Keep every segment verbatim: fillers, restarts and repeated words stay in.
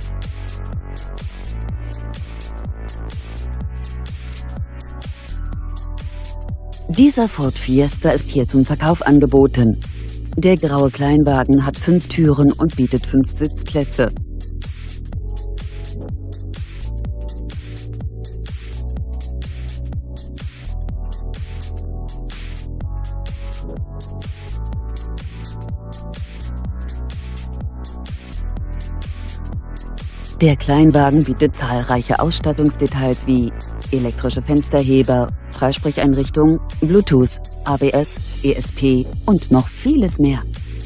Dieser Ford Fiesta ist hier zum Verkauf angeboten. Der graue Kleinwagen hat fünf Türen und bietet fünf Sitzplätze. Der Kleinwagen bietet zahlreiche Ausstattungsdetails wie elektrische Fensterheber, Freisprecheinrichtung, Bluetooth, A B S, E S P und noch vieles mehr.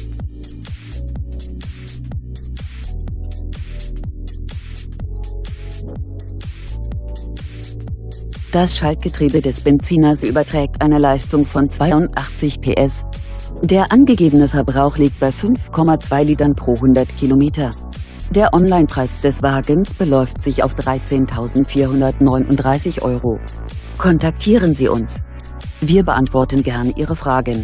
Das Schaltgetriebe des Benziners überträgt eine Leistung von zweiundachtzig P S. Der angegebene Verbrauch liegt bei fünf Komma zwei Litern pro hundert Kilometer. Der Onlinepreis des Wagens beläuft sich auf dreizehntausendvierhundertneununddreißig Euro. Kontaktieren Sie uns. Wir beantworten gerne Ihre Fragen.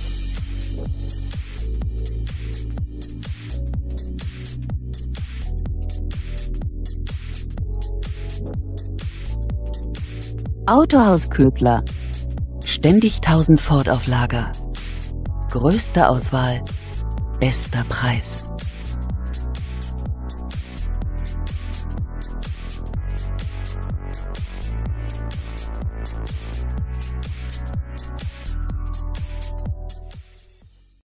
Autohaus Ködler. Ständig tausend Ford auf Lager. Größte Auswahl, bester Preis.